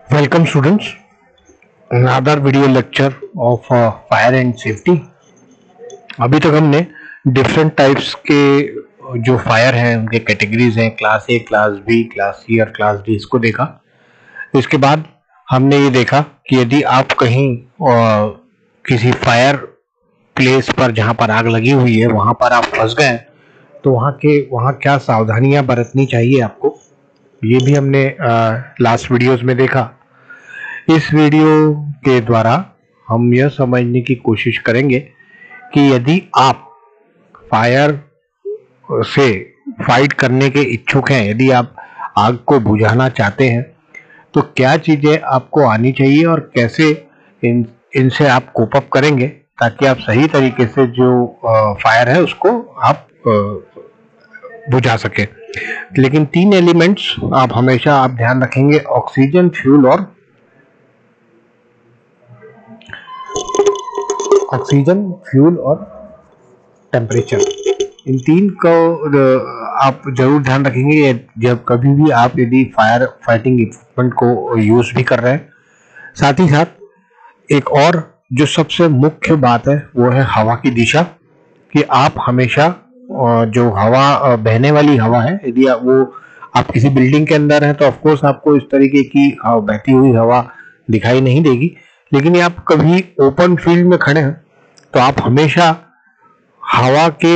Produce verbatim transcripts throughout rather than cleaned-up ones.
Welcome students, another video lecture of uh, fire and safety। अभी तक हमने different types के जो फायर हैं उनके कैटेगरीज हैं, class A, class B, class C और क्लास डी, इसको देखा। इसके बाद हमने ये देखा कि यदि आप कहीं uh, किसी फायर प्लेस पर जहाँ पर आग लगी हुई है वहाँ पर आप फंस गए तो वहाँ के वहाँ क्या सावधानियाँ बरतनी चाहिए आपको, ये भी हमने लास्ट वीडियोस में देखा। इस वीडियो के द्वारा हम यह समझने की कोशिश करेंगे कि यदि आप फायर से फाइट करने के इच्छुक हैं, यदि आप आग को बुझाना चाहते हैं तो क्या चीज़ें आपको आनी चाहिए और कैसे इन इनसे आप कोप अप करेंगे ताकि आप सही तरीके से जो फायर है उसको आप बुझा सके। लेकिन तीन एलिमेंट्स आप हमेशा आप ध्यान रखेंगे, ऑक्सीजन, फ्यूल और ऑक्सीजन फ्यूल और टेम्परेचर। इन तीन को आप जरूर ध्यान रखेंगे जब कभी भी आप यदि फायर फाइटिंग इक्विपमेंट को यूज भी कर रहे हैं। साथ ही साथ एक और जो सबसे मुख्य बात है वो है हवा की दिशा, कि आप हमेशा जो हवा बहने वाली हवा है, यदि आप वो आप किसी बिल्डिंग के अंदर हैं तो ऑफ कोर्स आपको इस तरीके की बहती हुई हवा दिखाई नहीं देगी, लेकिन ये आप कभी ओपन फील्ड में खड़े हैं तो आप हमेशा हवा के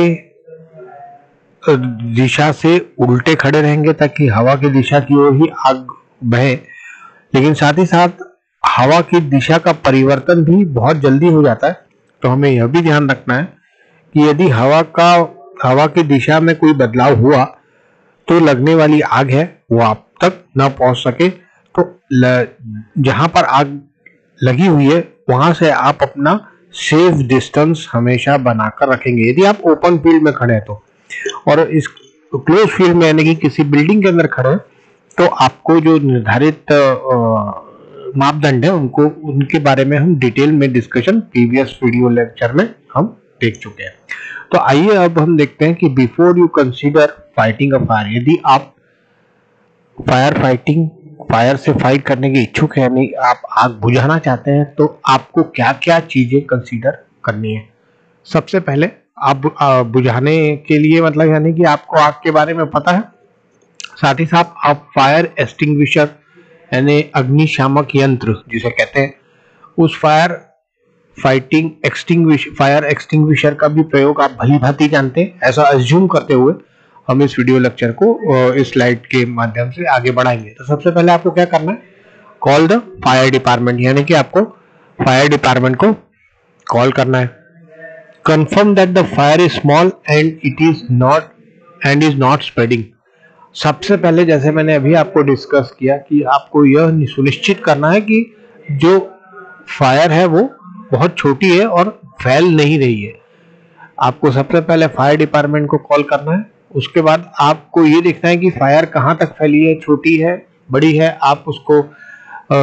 दिशा से उल्टे खड़े रहेंगे ताकि हवा की दिशा की ओर ही आग बहे। लेकिन साथ ही साथ हवा की दिशा का परिवर्तन भी बहुत जल्दी हो जाता है, तो हमें यह भी ध्यान रखना है कि यदि हवा का हवा की दिशा में कोई बदलाव हुआ तो लगने वाली आग है वो आप तक न पहुंच सके। तो जहां पर आग लगी हुई है वहां से आप अपना सेफ डिस्टेंस हमेशा बनाकर रखेंगे यदि आप ओपन फील्ड में खड़े हैं तो। और इस क्लोज फील्ड में यानी कि किसी बिल्डिंग के अंदर खड़े हैं तो आपको जो निर्धारित मापदंड है उनको उनके बारे में हम डिटेल में डिस्कशन प्रीवियस वीडियो लेक्चर में हम देख चुके हैं। तो आइए अब हम देखते हैं कि before you consider fighting a fire, यदि आप फायर फाइटिंग फायर से फाइट करने के इच्छुक है, नहीं आप आग बुझाना चाहते हैं तो आपको क्या क्या चीजें कंसीडर करनी है। सबसे पहले आप बुझाने के लिए मतलब यानी कि आपको आग के बारे में पता है, साथ ही साथ आप फायर एक्सटिंग्विशर यानी अग्निशामक यंत्र जिसे कहते हैं उस fire fighting extinguish fire extinguisher का भी प्रयोग आप भली भांति जानते हैं। ऐसा अज्यूम करते हुए हम इस वीडियो लेक्चर को इस स्लाइड के माध्यम से आगे बढ़ाएंगे। तो सबसे पहले आपको क्या करना है, कॉल द फायर डिपार्टमेंट, यानी कि आपको फायर डिपार्टमेंट को कॉल करना है। Confirm that the fire is small and it is not and is not spreading. सबसे पहले जैसे मैंने अभी आपको डिस्कस किया कि आपको यह सुनिश्चित करना है कि जो फायर है वो बहुत छोटी है और फैल नहीं रही है। आपको सबसे पहले फायर डिपार्टमेंट को कॉल करना है, उसके बाद आपको ये देखना है कि फायर कहाँ तक फैली है, छोटी है, बड़ी है, आप उसको आ,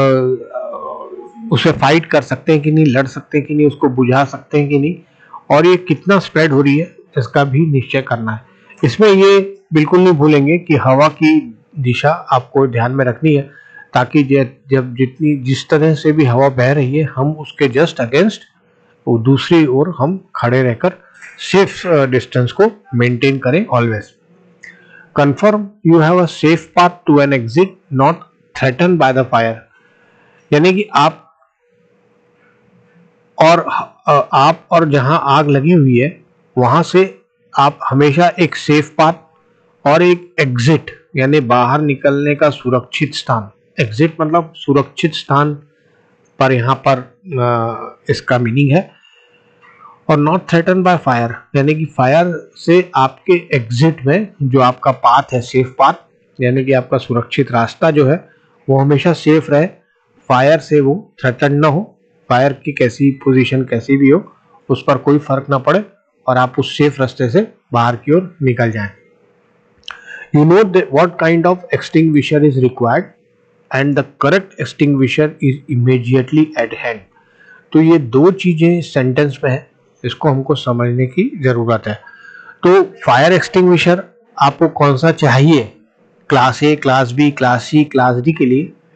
उसे फाइट कर सकते हैं कि नहीं, लड़ सकते हैं कि नहीं, उसको बुझा सकते हैं कि नहीं, और ये कितना स्प्रेड हो रही है इसका भी निश्चय करना है। इसमें ये बिल्कुल नहीं भूलेंगे कि हवा की दिशा आपको ध्यान में रखनी है ताकि जब जितनी जिस तरह से भी हवा बह रही है हम उसके जस्ट अगेंस्ट वो दूसरी ओर हम खड़े रहकर सेफ डिस्टेंस को मेंटेन करें always. Confirm you have a safe path to an exit not threaten by the fire, यानी कि आप और आप और जहां आग लगी हुई है वहां से आप हमेशा एक सेफ पाथ और एक एग्जिट यानी बाहर निकलने का सुरक्षित स्थान, एग्जिट मतलब सुरक्षित स्थान पर यहाँ पर आ, इसका मीनिंग है, और नॉट थ्रेटन बाय फायर यानी कि फायर से आपके एग्जिट में जो आपका पाथ है, सेफ पाथ यानी कि आपका सुरक्षित रास्ता जो है वो हमेशा सेफ रहे, फायर से वो थ्रेटन ना हो, फायर की कैसी पोजीशन कैसी भी हो उस पर कोई फर्क ना पड़े और आप उस सेफ रास्ते से बाहर की ओर निकल जाएं। You know what kind of extinguisher is required and the correct extinguisher is immediately at hand। तो ये दो चीजें सेंटेंस में है, इसको हमको समझने की जरूरत है। तो फायर एक्सटिंग्विशर आपको कौन सा चाहिए, class A, class B, class C, class D के लिए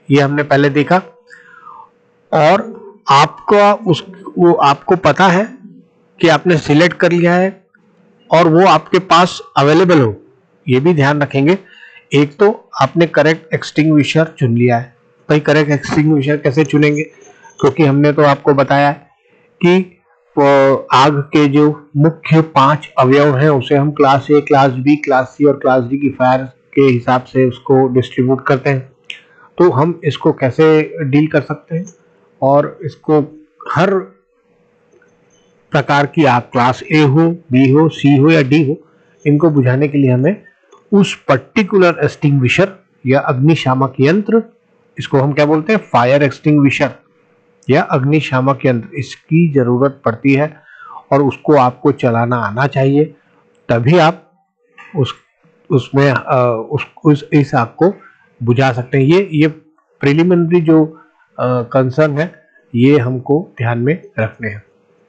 ये हमने पहले देखा। और आपका उस वो आपको पता है कि आपने सिलेक्ट कर लिया है और वो आपके पास अवेलेबल हो, ये भी ध्यान रखेंगे। एक तो आपने करेक्ट एक्सटिंग्विशर चुन लिया है। भाई करेक्ट एक्सटिंग्विशर कैसे चुनेंगे, क्योंकि हमने तो आपको बताया है कि आग के जो मुख्य पांच अवयव हैं उसे हम class A, class B, class C और क्लास डी की फायर के हिसाब से उसको डिस्ट्रीब्यूट करते हैं। तो हम इसको कैसे डील कर सकते हैं, और इसको हर प्रकार की आग, क्लास ए हो, बी हो, सी हो या डी हो, इनको बुझाने के लिए हमें उस पर्टिकुलर एक्सटिंग्विशर या अग्निशामक यंत्र, इसको हम क्या बोलते हैं, फायर एक्सटिंग्विशर या अग्निशामक यंत्र, इसकी जरूरत पड़ती है। और उसको आपको चलाना आना चाहिए, तभी आप उस उसमें उस, उस इस आग को बुझा सकते हैं। ये ये प्रिलिमिनरी जो कंसर्न है ये हमको ध्यान में रखने हैं।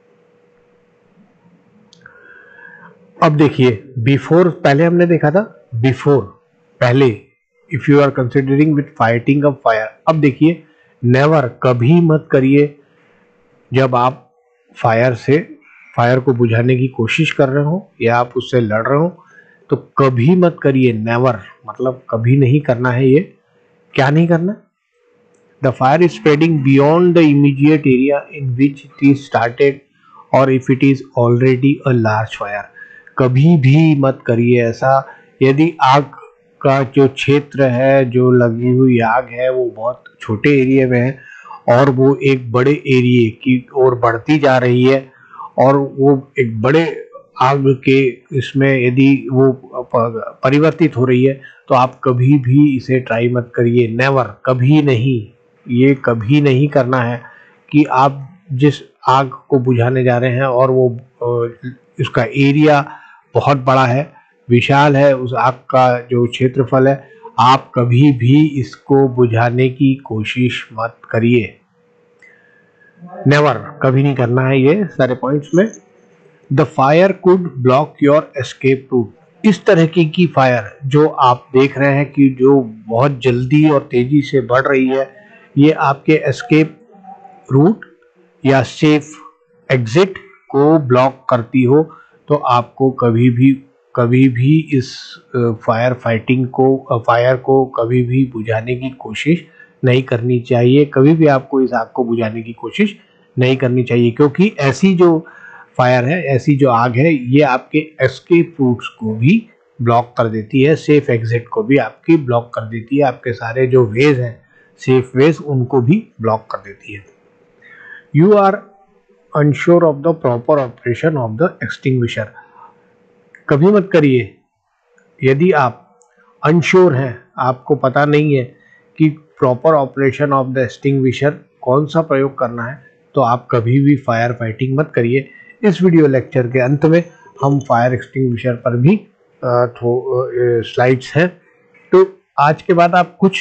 अब देखिए बिफोर, पहले हमने देखा था बिफोर, पहले, if you are considering with fighting a fire. अब देखिए नेवर, कभी मत करिए जब आप फायर से फायर को बुझाने की कोशिश कर रहे हो या आप उससे लड़ रहे हो, तो कभी मत करिए। नेवर मतलब कभी नहीं करना है। ये क्या नहीं करना? The fire is spreading beyond the immediate area in which it is started और if it is already a large fire. कभी भी मत करिए ऐसा। यदि आग का जो क्षेत्र है, जो लगी हुई आग है, वो बहुत छोटे एरिया में है और वो एक बड़े एरिया की ओर बढ़ती जा रही है और वो एक बड़े आग के इसमें यदि वो परिवर्तित हो रही है, तो आप कभी भी इसे ट्राई मत करिए। नेवर, कभी नहीं, ये कभी नहीं करना है कि आप जिस आग को बुझाने जा रहे हैं और वो उसका एरिया बहुत बड़ा है, विशाल है, उस आग का जो क्षेत्रफल है, आप कभी भी इसको बुझाने की कोशिश मत करिए। नेवर, कभी नहीं करना है ये सारे पॉइंट्स में। The fire could block your escape route. इस तरह की की फायर जो आप देख रहे हैं कि जो बहुत जल्दी और तेजी से बढ़ रही है, ये आपके एस्केप रूट या सेफ एग्जिट को ब्लॉक करती हो, तो आपको कभी भी कभी भी इस फायर फाइटिंग को फायर को कभी भी बुझाने की कोशिश नहीं करनी चाहिए। कभी भी आपको इस आग को बुझाने की कोशिश नहीं करनी चाहिए, क्योंकि ऐसी जो फायर है, ऐसी जो आग है, ये आपके एस्केप रूट्स को भी ब्लॉक कर देती है, सेफ एग्जिट को भी आपकी ब्लॉक कर देती है, आपके सारे जो वेज हैं, सेफ वेज, उनको भी ब्लॉक कर देती है। You are unsure of the proper operation of the extinguisher. कभी मत करिए यदि आप अनश्योर हैं, आपको पता नहीं है कि proper operation of the extinguisher कौन सा प्रयोग करना है, तो आप कभी भी फायर फाइटिंग मत करिए। इस वीडियो लेक्चर के अंत में हम फायर एक्सटिंग्विशर पर भी स्लाइड्स हैं, तो आज के बाद आप कुछ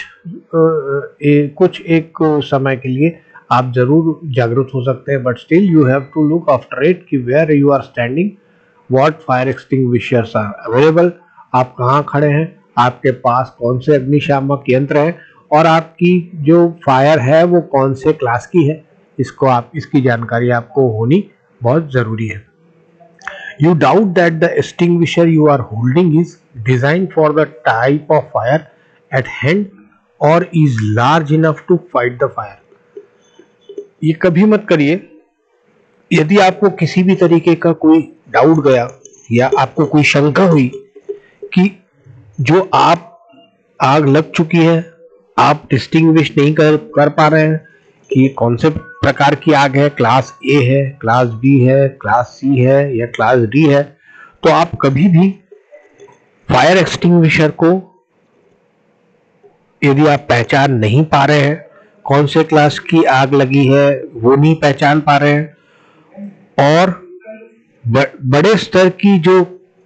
ए, कुछ एक समय के लिए आप जरूर जागरूक हो सकते हैं, but still you have to look after it कि where you are standing, what fire extinguishers are available, आप कहाँ खड़े हैं, आपके पास कौन से अग्निशामक यंत्र हैं और आपकी जो फायर है वो कौन से क्लास की है, इसको आप इसकी जानकारी आपको होनी बहुत जरूरी है। You doubt that the extinguisher you are holding is designed for the type of fire at hand or is large enough to fight the fire. ये कभी मत करिए। यदि आपको किसी भी तरीके का कोई डाउट गया या आपको कोई शंका हुई कि जो आप आग लग चुकी है, आप डिस्टिंग्विश नहीं कर कर पा रहे हैं कि कौन से प्रकार की आग है, क्लास ए है, क्लास बी है, क्लास सी है या क्लास डी है, तो आप कभी भी फायर एक्सटिंग्विशर को यदि आप पहचान नहीं पा रहे हैं, कौन से क्लास की आग लगी है वो नहीं पहचान पा रहे हैं, और बड़े स्तर की जो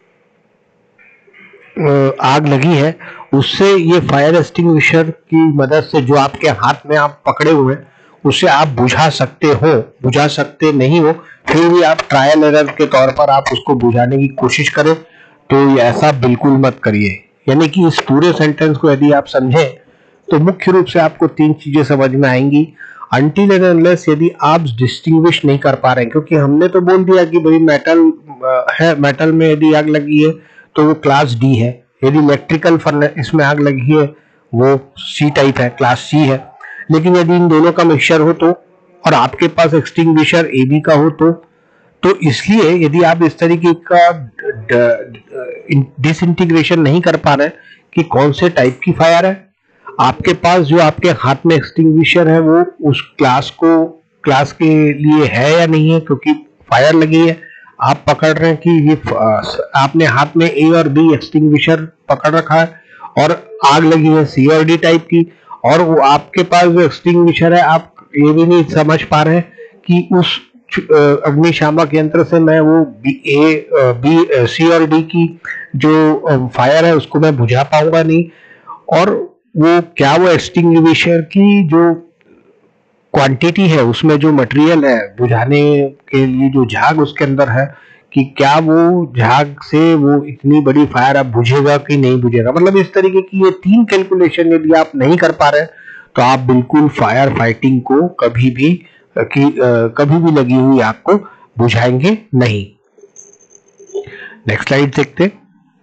आग लगी है उससे ये फायर एक्सटिंग्विशर की मदद से जो आपके हाथ में आप पकड़े हुए हैं उसे आप बुझा सकते हो, बुझा सकते नहीं हो, फिर भी आप ट्रायल एरर के तौर पर आप उसको बुझाने की कोशिश करें, तो ऐसा बिल्कुल मत करिए। यानी कि इस पूरे सेंटेंस को यदि आप समझें तो मुख्य रूप से आपको तीन चीजें समझ में आएंगी अनटिल एंड अनलेस यदि आप डिस्टिंग्विश नहीं कर पा रहे हैं, क्योंकि हमने तो बोल दिया कि भाई मेटल है, मेटल में यदि आग लगी है तो वो क्लास डी है, यदि इलेक्ट्रिकल फर्नेस इसमें आग लगी है वो सी टाइप है, क्लास सी है। लेकिन यदि इन दोनों का मिक्सचर हो तो, और आपके पास एक्सटिंग्विशर ए बी का हो तो तो इसलिए यदि आप इस तरीके का डिसइंटीग्रेशन नहीं कर पा रहे कि कौन से टाइप की फायर है, आपके पास जो आपके हाथ में एक्सटिंग्विशर है वो उस क्लास को क्लास के लिए है या नहीं है, क्योंकि फायर लगी है, आप पकड़ रहे हैं कि ये आपने हाथ में ए और बी एक्सटिंग्विशर पकड़ रखा है और आग लगी है सी और डी टाइप की, और वो आपके पास जो एक्सटिंग्विशर है आप ये भी नहीं समझ पा रहे कि उस अग्निशामक यंत्र से मैं वो बी ए बी सी और डी की जो फायर है उसको मैं बुझा पाऊंगा नहीं, और वो क्या वो एक्सटिंग्विशर की जो क्वांटिटी है उसमें जो मटेरियल है बुझाने के लिए जो झाग उसके अंदर है कि क्या वो झाग से वो इतनी बड़ी फायर अब बुझेगा कि नहीं बुझेगा। मतलब इस तरीके की ये तीन कैलकुलेशन यदि आप नहीं कर पा रहे तो आप बिल्कुल फायर फाइटिंग को कभी भी कि कभी भी लगी हुई आग को बुझाएंगे नहीं। नेक्स्ट स्लाइड देखते हैं।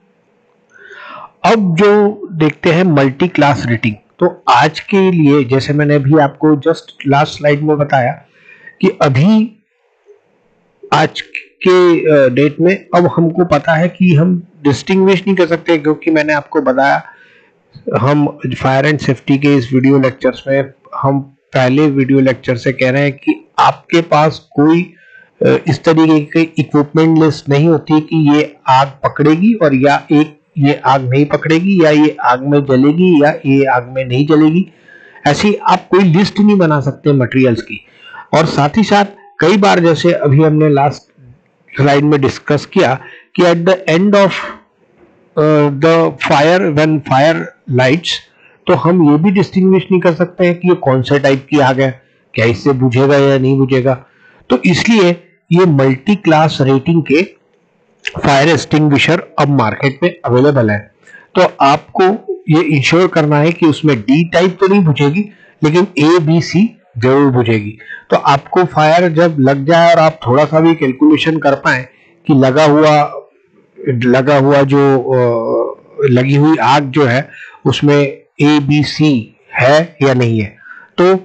अब जो देखते हैं मल्टी क्लास रेटिंग। तो आज के लिए जैसे मैंने अभी आपको जस्ट लास्ट स्लाइड में बताया कि अभी आज के डेट में अब हमको पता है कि हम डिस्टिंग्विश नहीं कर सकते, क्योंकि मैंने आपको बताया हम फायर एंड सेफ्टी के इस वीडियो लेक्चर्स में हम पहले वीडियो लेक्चर से कह रहे हैं कि आपके पास कोई इस तरीके की इक्विपमेंट लिस्ट नहीं होती कि ये आग पकड़ेगी और या एक ये आग नहीं पकड़ेगी, या ये आग में जलेगी या ये आग में नहीं जलेगी। ऐसी आप कोई लिस्ट नहीं बना सकते मटेरियल्स की। और साथ ही साथ कई बार जैसे अभी हमने लास्ट स्लाइड में डिस्कस किया कि at the end of the fire when fire lights, तो हम ये भी डिस्टिंग्विश नहीं कर सकते हैं कि ये कौन से टाइप की आग है, क्या इससे बुझेगा या नहीं बुझेगा। तो इसलिए ये मल्टी क्लास रेटिंग के फायर एक्सटिंग्विशर अब मार्केट में अवेलेबल है। तो आपको ये इंश्योर करना है कि उसमें डी टाइप तो नहीं बुझेगी, लेकिन ए बी सी जरूर बुझेगी। तो आपको फायर जब लग जाए और आप थोड़ा सा भी कैलकुलेशन कर पाए कि लगा हुआ लगा हुआ जो लगी हुई आग जो है उसमें ए बी सी है या नहीं है, तो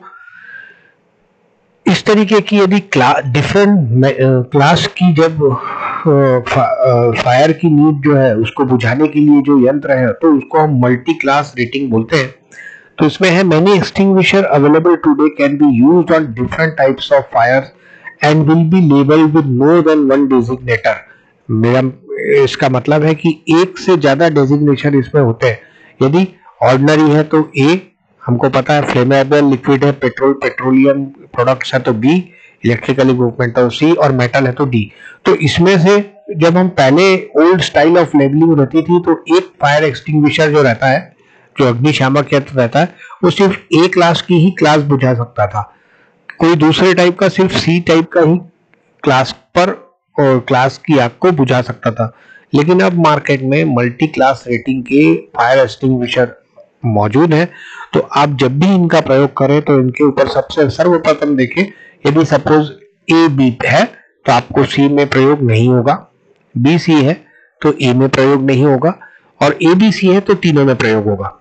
इस तरीके की यदि डिफरेंट क्लास की जब फायर की नीड जो है उसको बुझाने के लिए जो यंत्र है तो उसको हम मल्टी क्लास रेटिंग बोलते हैं। तो इसमें है many extinguisher available today can be used on different types of fires and will be labelled with more than one designator. मेरा इसका मतलब है कि एक से ज्यादा डेजिग्नेशन इसमें होते हैं। यदि ऑर्डिनरी है तो ए, हमको पता है फ्लेमेबल लिक्विड है, पेट्रोल पेट्रोलियम प्रोडक्ट्स है तो बी, इलेक्ट्रिकल इक्विपमेंट तो सी, और मेटल है तो डी। तो इसमें से जब हम पहले ओल्ड स्टाइल ऑफ लेबलिंग रहती थी तो एक फायर एक्सटिंग्विशर जो रहता है, जो अग्निशामक यंत्र रहता है, वो सिर्फ ए क्लास की ही क्लास बुझा सकता था। कोई दूसरे टाइप का सिर्फ सी टाइप का ही क्लास पर और क्लास की आग को बुझा सकता था। लेकिन अब मार्केट में मल्टी क्लास रेटिंग के फायर एक्सटिंग्विशर मौजूद है। तो आप जब भी इनका प्रयोग करें तो इनके ऊपर सबसे सर्वप्रथम देखें, यदि सपोज ए बी है तो आपको सी में प्रयोग नहीं होगा, बी सी है तो ए में प्रयोग नहीं होगा, और ए बी सी है तो तीनों में प्रयोग होगा।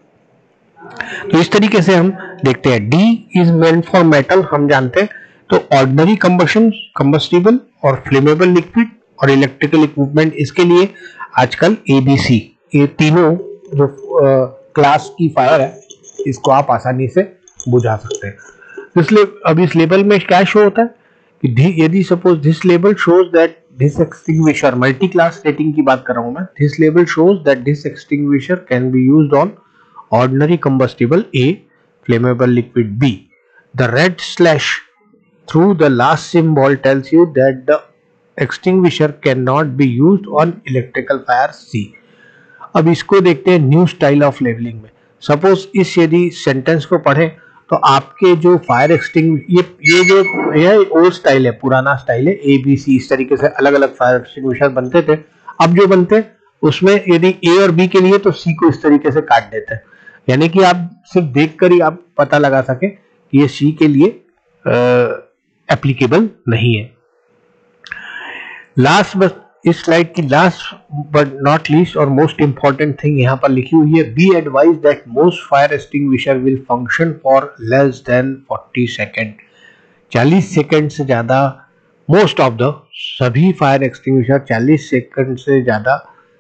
तो इस तरीके से हम देखते हैं। D is meant for metal, हम जानते हैं। तो ऑर्डिनरी कंबशन, कंबस्टिबल और फ्लेमेबल लिक्विड और इलेक्ट्रिकल इक्विपमेंट, इसके लिए आजकल ए बी सी, ये तीनों जो क्लास की फायर है इसको आप आसानी से बुझा सकते हैं। इसलिए अब इस लेबल में क्या शो होता है कि यदि suppose this label shows that this extinguisher, multi class rating की बात कर रहा हूं मैं, this label shows that this extinguisher can be used on ordinary combustible A, flammable liquid B. The red slash through the last symbol tells you that the extinguisher can not be used on electrical fire C. अब इसको देखते हैं new style of labelling में। Suppose इस यदि sentence को पढ़ें तो आपके जो फायर एक्सटिंग, ये ये जो यह ओल्ड स्टाइल है, पुराना स्टाइल है, ए बी सी, इस तरीके से अलग अलग फायर एक्सटिंग्विशर बनते थे। अब जो बनते हैं उसमें यदि ए और बी के लिए तो सी को इस तरीके से काट देते हैं। यानी कि आप सिर्फ देखकर ही आप पता लगा सके कि ये सी के लिए एप्लीकेबल नहीं है। लास्ट बस इस स्लाइड की लास्ट बट नॉट लीस्ट और मोस्ट इंपॉर्टेंट थिंग यहाँ पर लिखी हुई है, be advise that most fire extinguisher will function for less than forty second. चालीस सेकेंड से ज्यादा मोस्ट ऑफ द सभी फायर एक्सटिंग्विशर चालीस सेकेंड से ज्यादा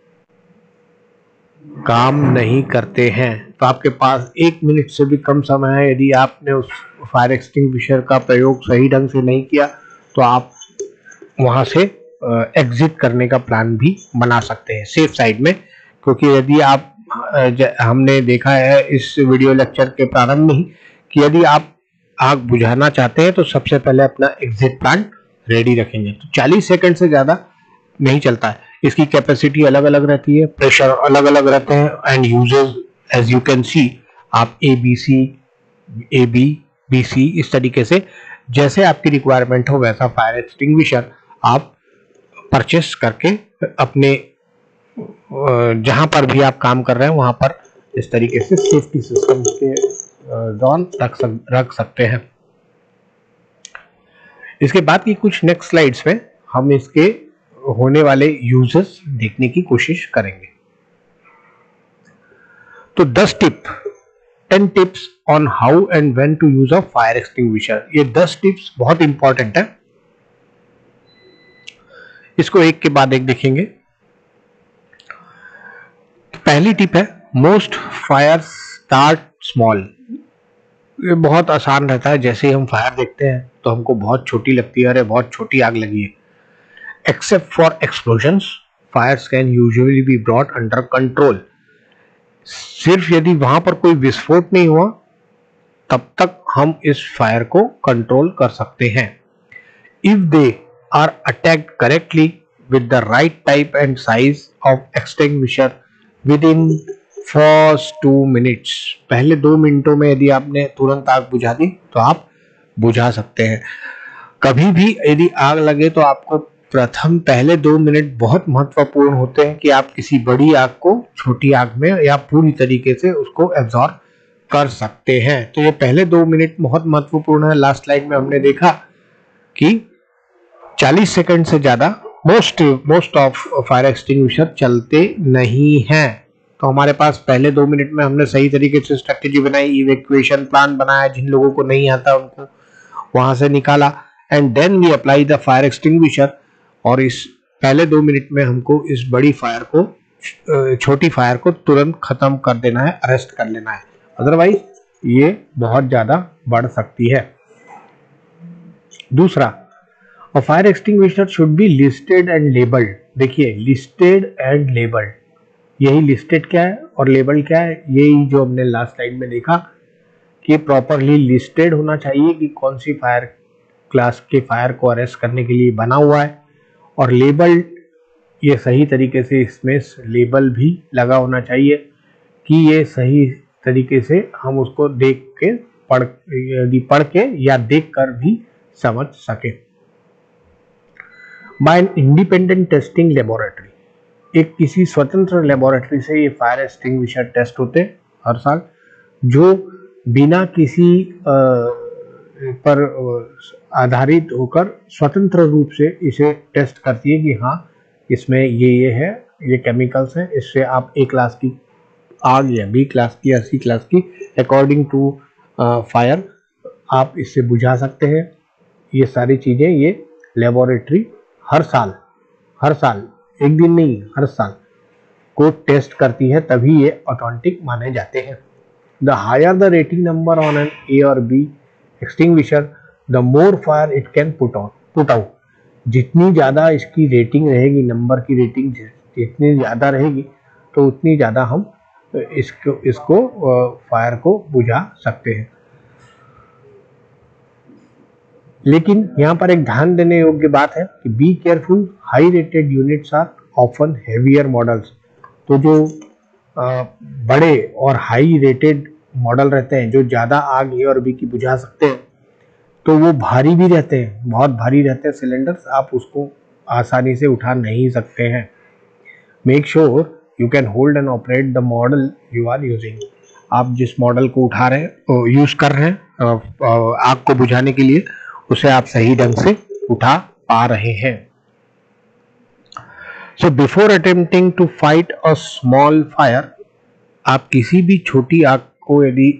काम नहीं करते हैं। तो आपके पास एक मिनट से भी कम समय है, यदि आपने उस फायर एक्सटिंग्विशर का प्रयोग सही ढंग से नहीं किया तो आप वहां से एग्जिट करने का प्लान भी बना सकते हैं सेफ साइड में। क्योंकि यदि आप हमने देखा है इस वीडियो लेक्चर के प्रारंभ में ही कि यदि आप आग बुझाना चाहते हैं तो सबसे पहले अपना एग्जिट प्लान रेडी रखेंगे। तो चालीस सेकंड से ज्यादा नहीं चलता है। इसकी कैपेसिटी अलग अलग रहती है, प्रेशर अलग अलग रहते हैं and uses as you can see आप A B C A B B C इस तरीके से जैसे आपकी रिक्वायरमेंट हो वैसा फायर एक्सटिंग्विशर आप परचेस करके अपने जहां पर भी आप काम कर रहे हैं वहां पर इस तरीके से सेफ्टी सिस्टम के दौरान रख सक, रख सकते हैं। इसके बाद की कुछ नेक्स्ट स्लाइड्स में हम इसके होने वाले यूजेस देखने की कोशिश करेंगे। तो दस tip ten tips on how and when to use a fire extinguisher, ये दस टिप्स बहुत इंपॉर्टेंट है। इसको एक के बाद एक देखेंगे। पहली टिप है मोस्ट फायर स्टार्ट स्मॉल। ये बहुत आसान रहता है, जैसे ही हम फायर देखते हैं तो हमको बहुत छोटी लगती है, अरे बहुत छोटी आग लगी है। Except for explosions fires can usually be brought under control. सिर्फ यदि वहां पर कोई विस्फोट नहीं हुआ तब तक हम इस फायर को कंट्रोल कर सकते हैं। If they are attacked correctly with the right type and size of extinguisher within first two minutes, पहले दो मिनटों में यदि आपने तुरंत आग बुझा दी तो आप बुझा सकते हैं। कभी भी यदि आग लगे तो आपको प्रथम पहले दो मिनट बहुत महत्वपूर्ण होते हैं कि आप किसी बड़ी आग को छोटी आग में या पूरी तरीके से उसको एब्जॉर्ब कर सकते हैं। तो ये पहले दो मिनट बहुत महत्वपूर्ण है। लास्ट स्लाइड में हमने देखा कि चालीस सेकंड से ज्यादा most most of fire extinguisher चलते नहीं हैं। तो हमारे पास पहले दो मिनट में हमने सही तरीके से स्ट्रेटेजी बनाई, इवैक्यूएशन प्लान बनाया, जिन लोगों को नहीं आता उनको वहां से निकाला and then we apply the fire extinguisher. और इस पहले दो मिनट में हमको इस बड़ी फायर को छोटी फायर को तुरंत खत्म कर देना है, अरेस्ट कर लेना है, अदरवाइज ये बहुत ज्यादा बढ़ सकती है। दूसरा, A fire extinguisher should be listed and labeled। देखिए listed and labeled, यही listed क्या है और labeled क्या है, यही जो हमने लास्ट स्लाइड में देखा कि प्रॉपरली लिस्टेड होना चाहिए कि कौन सी फायर क्लास के फायर को अरेस्ट करने के लिए बना हुआ है, और लेबल्ड ये सही तरीके से इसमें लेबल भी लगा होना चाहिए कि ये सही तरीके से हम उसको देख के पढ़ यदि पढ़ के या देख कर भी समझ सके। By an independent testing laboratory, एक किसी स्वतंत्र लेबोरेटरी से ये फायर एक्सटिंग्विशर टेस्ट होते हर साल, जो बिना किसी आ, पर आधारित होकर स्वतंत्र रूप से इसे टेस्ट करती है कि हाँ इसमें ये ये है, ये केमिकल्स हैं, इससे आप ए क्लास की आग या बी क्लास की या सी क्लास की अकॉर्डिंग टू फायर आप इससे बुझा सकते हैं। ये सारी चीज़ें ये लेबोरेटरी हर साल हर साल एक दिन नहीं हर साल को टेस्ट करती है, तभी ये ऑथेंटिक माने जाते हैं। The higher the rating number on an A और B extinguisher the more fire it can put on put out. जितनी ज़्यादा इसकी रेटिंग रहेगी, नंबर की रेटिंग जितनी ज़्यादा रहेगी तो उतनी ज़्यादा हम इसको इसको फायर को बुझा सकते हैं। लेकिन यहाँ पर एक ध्यान देने योग्य बात है कि be careful, high rated units are often heavier models. तो जो आ, बड़े और हाई रेटेड मॉडल रहते हैं जो ज़्यादा आग ए और बी की बुझा सकते हैं, तो वो भारी भी रहते हैं, बहुत भारी रहते हैं सिलेंडर्स, आप उसको आसानी से उठा नहीं सकते हैं। Make sure you can hold and operate the model you are using. आप जिस मॉडल को उठा रहे हैं, यूज कर रहे हैं आग को बुझाने के लिए, उसे आप सही ढंग से उठा पा रहे हैं। So before attempting to fight a small fire, आप किसी भी छोटी आग को यदि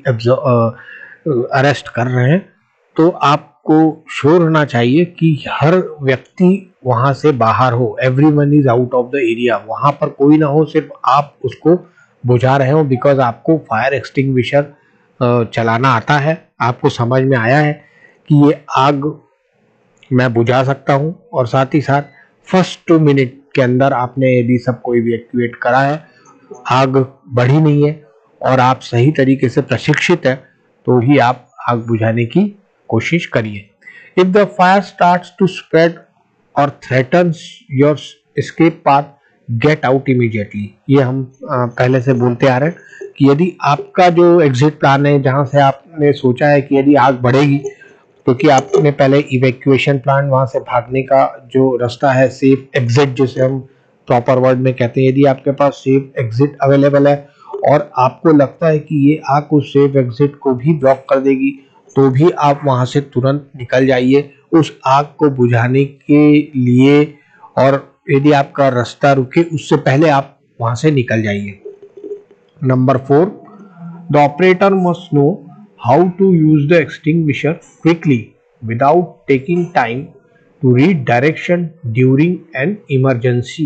अरेस्ट कर रहे हैं तो आपको श्योर होना चाहिए कि हर व्यक्ति वहां से बाहर हो, everyone is out of the area, वहां पर कोई ना हो, सिर्फ आप उसको बुझा रहे हो, बिकॉज आपको फायर एक्सटिंग्विशर चलाना आता है, आपको समझ में आया है कि ये आग मैं बुझा सकता हूं, और साथ ही साथ फर्स्ट टू मिनट के अंदर आपने यदि सबको इवैक्यूएट करा है, आग बढ़ी नहीं है और आप सही तरीके से प्रशिक्षित है, तो ही आप आग बुझाने की कोशिश करिए। If the fire starts to spread और threatens your escape path, get out immediately. ये हम आ, पहले से बोलते आ रहे हैं कि यदि आपका जो एग्जिट प्लान है, जहां से आपने सोचा है कि यदि आग बढ़ेगी, क्योंकि तो आपने पहले इवैक्यूएशन प्लान, वहां से भागने का जो रास्ता है, सेफ एग्जिट जिसे हम प्रॉपर वर्ड में कहते हैं, यदि आपके पास सेफ एग्जिट अवेलेबल है और आपको लगता है कि ये आग उस सेफ एग्जिट को भी ब्लॉक कर देगी, तो भी आप वहां से तुरंत निकल जाइए उस आग को बुझाने के लिए, और यदि आपका रास्ता रुके उससे पहले आप वहां से निकल जाइए। Number four, the operator must know how to use the extinguisher quickly without taking time to read direction during an emergency.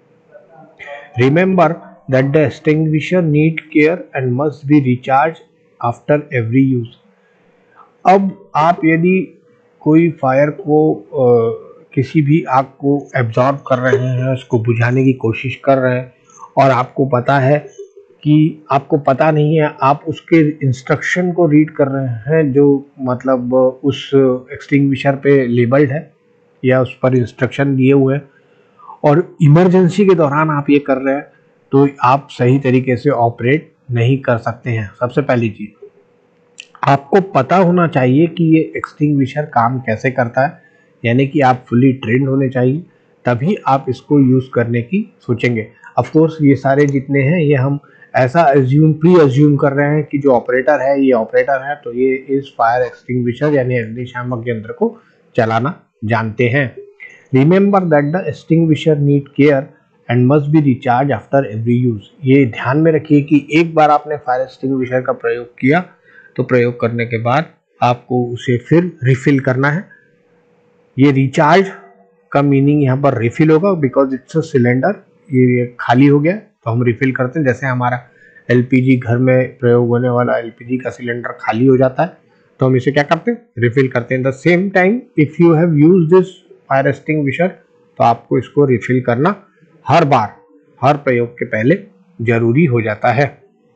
Remember that the extinguisher need care and must be recharged after every use। अब आप यदि कोई fire को आ, किसी भी आग को absorb कर रहे हैं, उसको बुझाने की कोशिश कर रहे हैं, और आपको पता है कि आपको पता नहीं है, आप उसके इंस्ट्रक्शन को रीड कर रहे हैं जो मतलब उस एक्सटिंग्विशर पे लेबल्ड है या उस पर इंस्ट्रक्शन दिए हुए हैं, और इमरजेंसी के दौरान आप ये कर रहे हैं, तो आप सही तरीके से ऑपरेट नहीं कर सकते हैं। सबसे पहली चीज, आपको पता होना चाहिए कि ये एक्सटिंग्विशर काम कैसे करता है, यानी कि आप फुली ट्रेंड होने चाहिए, तभी आप इसको यूज करने की सोचेंगे। ऑफ कोर्स ये सारे जितने हैं ये हम ऐसा एज्यूम प्री एज्यूम कर रहे हैं कि जो ऑपरेटर है ये ऑपरेटर है, तो ये इस फायर एक्सटिंग्विशर यानी अग्निशामक यंत्र को चलाना जानते हैं। Remember that the extinguisher need care and must be recharge after every use. ये ध्यान में रखिए कि एक बार आपने फायर एक्सटिंग्विशर का प्रयोग किया तो प्रयोग करने के बाद आपको उसे फिर रिफिल करना है। ये रिचार्ज का मीनिंग यहाँ पर रिफिल होगा, बिकॉज इट्स अ सिलेंडर, ये खाली हो गया तो हम रिफिल करते हैं। जैसे हमारा एलपीजी घर में प्रयोग होने वाला एलपीजी का सिलेंडर खाली हो जाता है तो हम इसे क्या करते हैं, रिफिल करते हैं। The same time if you have used this fire extinguisher, तो आपको इसको रिफिल करना हर बार, हर प्रयोग के पहले जरूरी हो जाता है।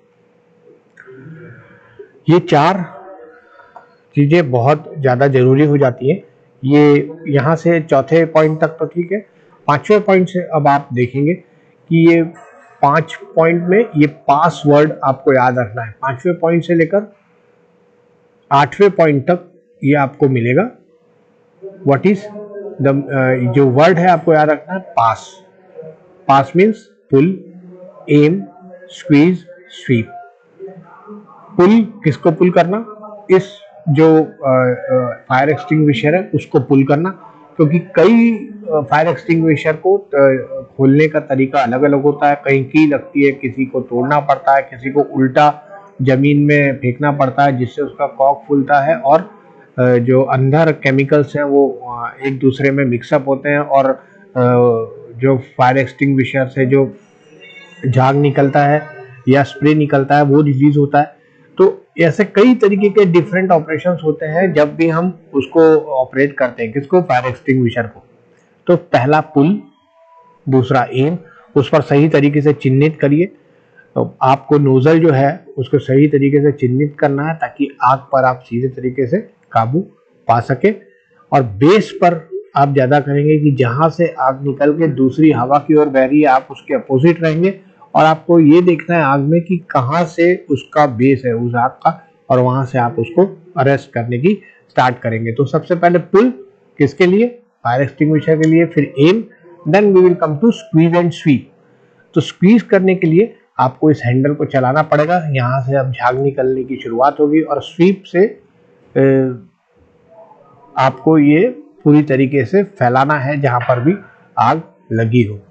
ये चार चीजें बहुत ज्यादा जरूरी हो जाती है। ये यहाँ से चौथे पॉइंट तक तो ठीक है, पांचवें पॉइंट से अब आप देखेंगे कि ये पांच पॉइंट में ये पासवर्ड आपको याद रखना है। पांचवें पॉइंट से लेकर आठवें पॉइंट तक ये आपको मिलेगा। व्हाट इज द जो वर्ड है आपको याद रखना है, PASS. PASS means pull, aim, squeeze, sweep. Pull किसको पुल करना, इस जो फायर एक्सटिंग्विशर है उसको पुल करना, क्योंकि कई फायर एक्सटिंग्विशर को खोलने का तरीका अलग अलग होता है। कहीं की लगती है, किसी को तोड़ना पड़ता है, किसी को उल्टा जमीन में फेंकना पड़ता है जिससे उसका कॉक फूलता है, और जो अंदर केमिकल्स हैं वो एक दूसरे में मिक्सअप होते हैं, और जो फायर एक्सटिंग्विशर से जो झाग निकलता है या स्प्रे निकलता है वो रिलीज होता है। तो ऐसे कई तरीके के डिफरेंट ऑपरेशंस होते हैं जब भी हम उसको ऑपरेट करते हैं, किसको, फायर एक्सटिंग्विशर को। तो पहला पुल, दूसरा एम, उस पर सही तरीके से चिन्हित करिए। तो आपको नोजल जो है उसको सही तरीके से चिन्हित करना है ताकि आग पर आप सीधे तरीके से काबू पा सके। और बेस पर आप ज्यादा करेंगे कि जहां से आग निकल के दूसरी हवा की ओर बह रही है आप उसके अपोजिट रहेंगे, और आपको ये देखना है आग में कि कहां से उसका बेस है उस आग का, और वहां से आप उसको अरेस्ट करने की स्टार्ट करेंगे। तो सबसे पहले पुल किसके लिए, फायर एक्सटिंग्विशर के लिए, फिर aim, then we will come to squeeze and sweep. तो स्क्वीज करने के लिए आपको इस हैंडल को चलाना पड़ेगा। यहाँ से अब झाग निकलने की शुरुआत होगी और स्वीप से आपको ये पूरी तरीके से फैलाना है जहां पर भी आग लगी हो।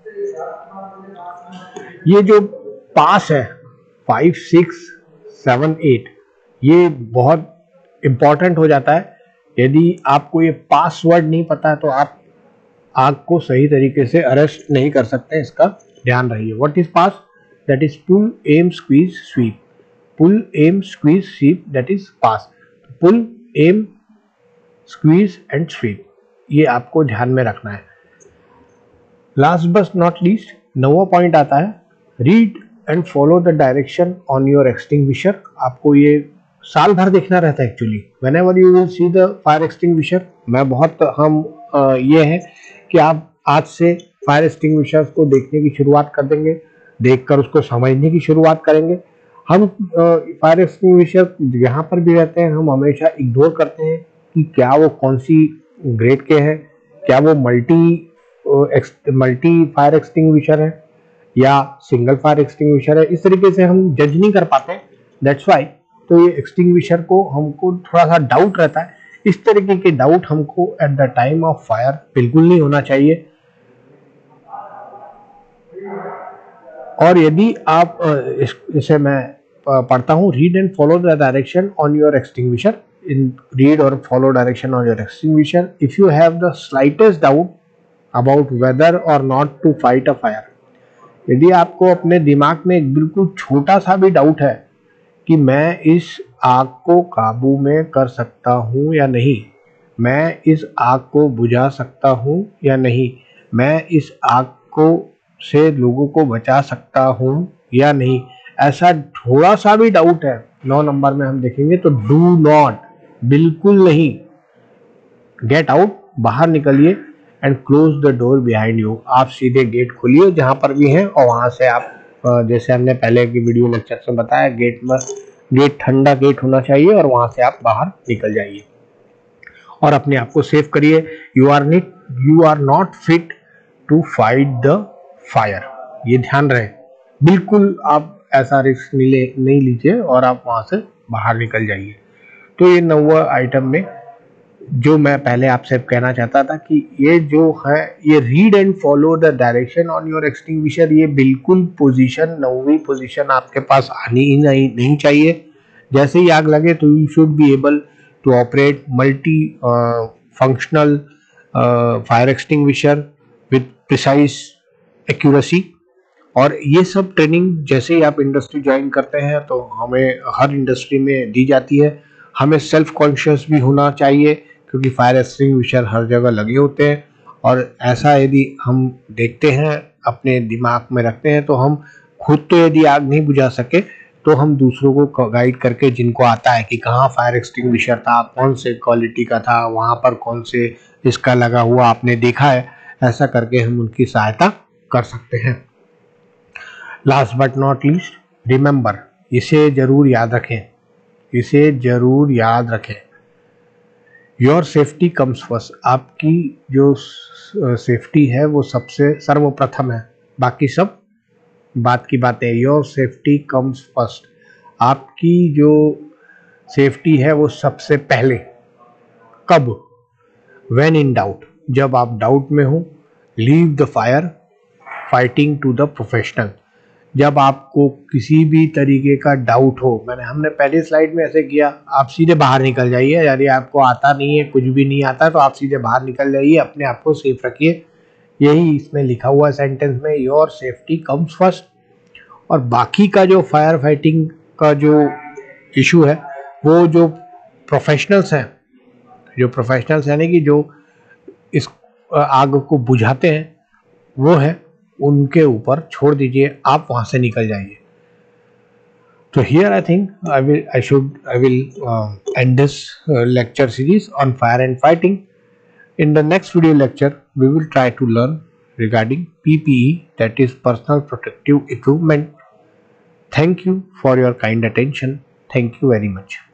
ये जो पास है फाइव सिक्स सेवन एट, ये बहुत इंपॉर्टेंट हो जाता है। यदि आपको ये पासवर्ड नहीं पता है तो आप आग को सही तरीके से अरेस्ट नहीं कर सकते, इसका ध्यान रहिए। What is PASS? That is pull aim squeeze sweep. Pull aim squeeze sweep, that is PASS. Pull aim squeeze and sweep, ये आपको ध्यान में रखना है। लास्ट बट नॉट लीस्ट, नौवां पॉइंट आता है read and follow the direction on your extinguisher. आपको ये साल भर देखना रहता है actually. Whenever you will see the fire extinguisher, मैं बहुत हम आ, ये है कि आप आज से फायर एक्सटिंग्विशर को देखने की शुरुआत कर देंगे, देखकर उसको समझने की शुरुआत करेंगे। हम फायर एक्सटिंग्विशर यहाँ पर भी रहते हैं, हम हमेशा इग्नोर करते हैं कि क्या वो कौन सी ग्रेड के हैं, क्या वो मल्टी मल्टी फायर एक्सटिंग्विशर है या सिंगल फायर एक्सटिंग्विशर है। इस तरीके से हम जज नहीं कर पाते, दैट्स वाई। तो ये एक्सटिंग्विशर को हमको थोड़ा सा डाउट रहता है। इस तरीके के डाउट हमको at the time of fire बिल्कुल नहीं होना चाहिए। और यदि आप इस, इसे मैं पढ़ता हूँ, read and follow the direction on your extinguisher. in read or follow direction on your extinguisher if you have the slightest doubt about whether or not to fight a fire। यदि आपको अपने दिमाग में एक बिल्कुल छोटा सा भी डाउट है कि मैं इस आग को काबू में कर सकता हूँ या नहीं, मैं इस आग को बुझा सकता हूँ या नहीं, मैं इस आग को से लोगों को बचा सकता हूँ या नहीं, ऐसा थोड़ा सा भी डाउट है, नौ नंबर में हम देखेंगे तो डू नॉट, बिल्कुल नहीं, गेट आउट, बाहर निकलिए and close the door behind you. आप सीधे गेट खोलिए जहां पर भी हैं और वहां से आप, जैसे हमने पहले की वीडियो लेक्चर में बताया, गेट में गेट ठंडा गेट होना चाहिए और वहां से आप बाहर निकल जाइए और अपने आप को सेव करिए। You are neat you are not fit to fight the fire, ये ध्यान रहे, बिल्कुल आप ऐसा रिस्क नहीं लीजिए और आप वहां से बाहर निकल जाइए। तो ये नौवा आइटम में जो मैं पहले आपसे कहना चाहता था कि ये जो है, ये read and follow the direction on your extinguisher, ये बिल्कुल पोजीशन, नौवीं पोजीशन आपके पास आनी ही नहीं, नहीं चाहिए। जैसे ही आग लगे तो you should be able to operate multi functional fire extinguisher with precise accuracy. और ये सब ट्रेनिंग जैसे ही आप इंडस्ट्री ज्वाइन करते हैं तो हमें हर इंडस्ट्री में दी जाती है। हमें सेल्फ कॉन्शियस भी होना चाहिए क्योंकि फायर एक्सटिंग्विशर हर जगह लगे होते हैं और ऐसा यदि हम देखते हैं, अपने दिमाग में रखते हैं, तो हम खुद तो यदि आग नहीं बुझा सके तो हम दूसरों को गाइड करके, जिनको आता है कि कहाँ फायर एक्सटिंग्विशर था, कौन से क्वालिटी का था, वहाँ पर कौन से इसका लगा हुआ आपने देखा है, ऐसा करके हम उनकी सहायता कर सकते हैं। Last but not least, remember, इसे जरूर याद रखें, इसे जरूर याद रखें, योर सेफ्टी कम्स फर्स्ट। आपकी जो सेफ्टी है वो सबसे सर्वप्रथम है, बाकी सब बात की बात है। योर सेफ्टी कम्स फर्स्ट, आपकी जो सेफ्टी है वो सबसे पहले। कब? व्हेन इन डाउट, जब आप डाउट में हो, leave the fire fighting to the professional. जब आपको किसी भी तरीके का डाउट हो, मैंने हमने पहली स्लाइड में ऐसे किया, आप सीधे बाहर निकल जाइए। यदि आपको आता नहीं है, कुछ भी नहीं आता, तो आप सीधे बाहर निकल जाइए, अपने आप को सेफ रखिए। यही इसमें लिखा हुआ सेंटेंस में, योर सेफ्टी कम्स फर्स्ट। और बाकी का जो फायर फाइटिंग का जो इशू है, वो जो प्रोफेशनल्स हैं, जो प्रोफेशनल्स यानी कि जो इस आग को बुझाते हैं, वो है, उनके ऊपर छोड़ दीजिए, आप वहां से निकल जाइए। तो here I think I will I should I will end this lecture series on fire and fighting. In the next video lecture, we will try to learn regarding P P E, that is personal protective equipment. Thank you for your kind attention. Thank you very much.